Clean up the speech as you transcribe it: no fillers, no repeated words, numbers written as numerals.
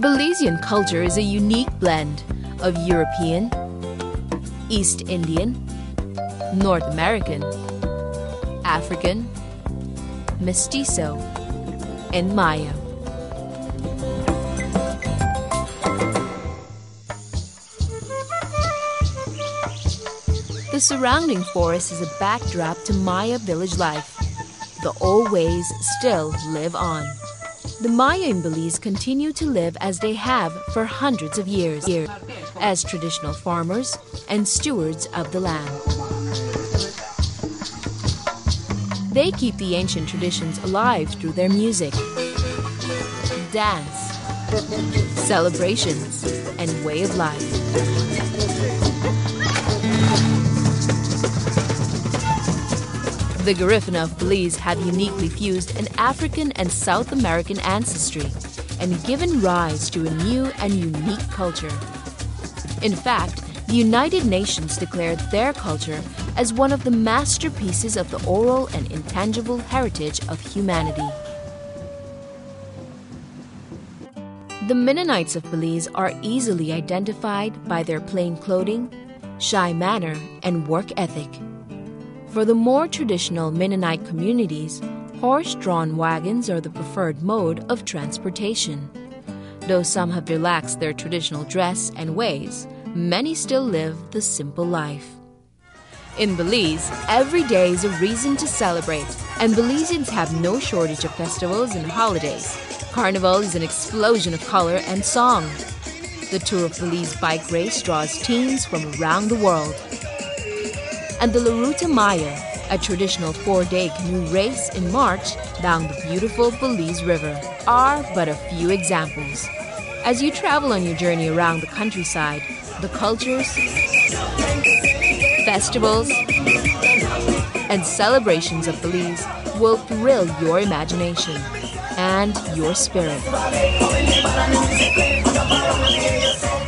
Belizean culture is a unique blend of European, East Indian, North American, African, Mestizo, and Maya. The surrounding forest is a backdrop to Maya village life. The old ways still live on. The Maya in Belize continue to live as they have for hundreds of years, as traditional farmers and stewards of the land. They keep the ancient traditions alive through their music, dance, celebrations, and way of life. The Garifuna of Belize have uniquely fused an African and South American ancestry and given rise to a new and unique culture. In fact, the United Nations declared their culture as one of the masterpieces of the oral and intangible heritage of humanity. The Mennonites of Belize are easily identified by their plain clothing, shy manner, and work ethic. For the more traditional Mennonite communities, horse-drawn wagons are the preferred mode of transportation. Though some have relaxed their traditional dress and ways, many still live the simple life. In Belize, every day is a reason to celebrate, and Belizeans have no shortage of festivals and holidays. Carnival is an explosion of color and song. The Tour of Belize bike race draws teams from around the world. And the La Ruta Maya, a traditional 4-day canoe race in March down the beautiful Belize River, are but a few examples. As you travel on your journey around the countryside, the cultures, festivals, and celebrations of Belize will thrill your imagination and your spirit.